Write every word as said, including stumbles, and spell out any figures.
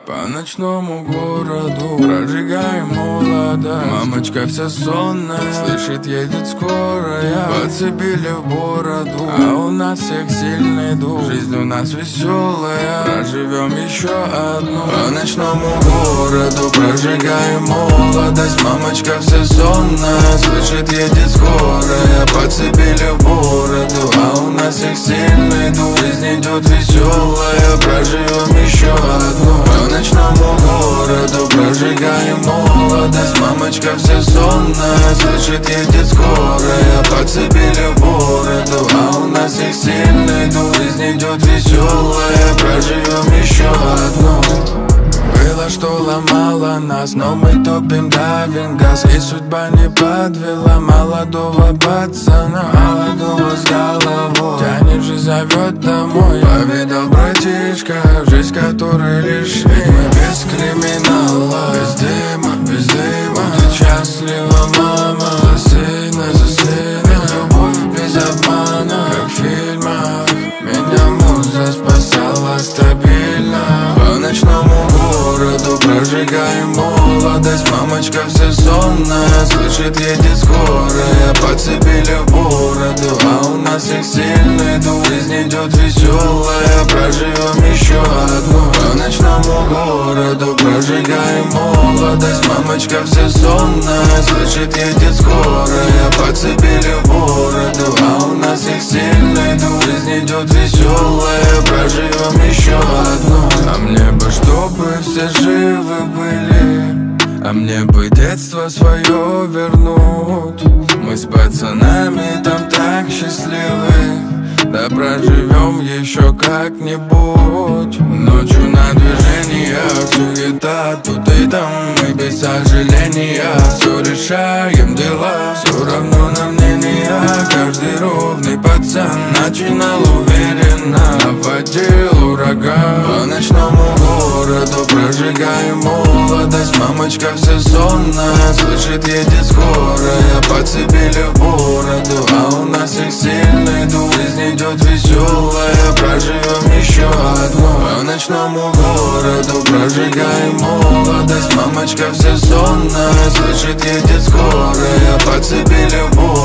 По ночному городу прожигаем молодость. Мамочка вся сонная, слышит, едет скорая. Подцепили в бороду, а у нас всех сильный дух. Жизнь у нас веселая, проживем еще одну. По ночному городу прожигаем молодость. Мамочка вся сонная, слышит, едет скорая. Подцепили в бороду, а у нас всех сильный дух. Жизнь идет веселая, проживем еще одну. По ночному городу прожигаем молодость. Мамочка вся сонная, слышит, едет скорая. Подцепили в бороду, а у нас всех сильный дух. Жизнь идет веселая, проживем еще одну. Было, что ломало нас, но мы топим, давим газ. И судьба не подвела молодого пацана, молодого с головой. Тянет же, зовет домой. Повидал, братишка, жизнь которой лишь мы без криминала, без дыма, без дыма. Будет счастлива мама за сына, за сына. Любовь без обмана, как в фильмах. Меня муза спасала стабильно. По ночному городу прожигаем молодость. Мамочка вся сонная, слышит, едет скорая. Подцепили в бороду, а у нас всех сильный дух. Жизнь идет веселая, проживем еще одну. По ночному городу прожигаем молодость. Мамочка вся сонная, слышит, едет скорая. Подцепили в бороду, а у нас всех сильный дух. Жизнь идет веселая, проживем еще одну. А мне бы, чтобы все живы были, а мне бы детство свое вернуть. Мы с пацанами там так счастливы, да проживем еще как-нибудь. Ночью на движениях суета, тут и там мы без сожаления. Все решаем дела, все равно на мнение. Каждый ровный пацан начинал уверенно, обводил ураган. По ночному городу прожигаем молодость. Мамочка вся сонная, слышит, едет скорая. Подцепили в бороду, а у нас всех сильный дух. Жизнь идет веселая, проживем еще одну. По ночному городу прожигаем молодость. Мамочка вся сонная, слышит, едет скорая. Подцепили в бороду,